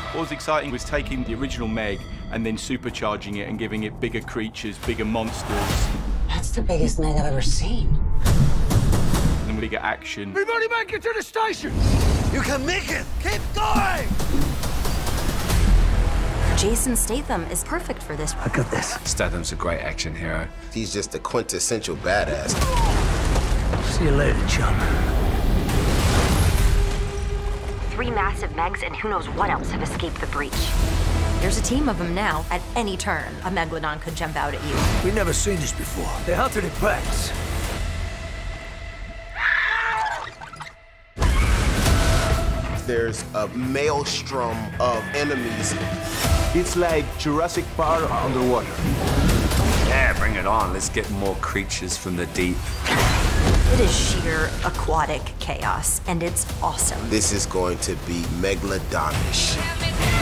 What was exciting was taking the original Meg and then supercharging it and giving it bigger creatures, bigger monsters. That's the biggest Meg I've ever seen. And then we get action. We've already made it to the station! You can make it! Keep going! Jason Statham is perfect for this. I got this. Statham's a great action hero. He's just a quintessential badass. See you later, chum. 3 massive Megs and who knows what else have escaped the breach. There's a team of them now. At any turn, a Megalodon could jump out at you. We've never seen this before. They hunted in packs. There's a maelstrom of enemies. It's like Jurassic Park underwater. Yeah, bring it on. Let's get more creatures from the deep. It is sheer aquatic chaos, and it's awesome. This is going to be megalodonish.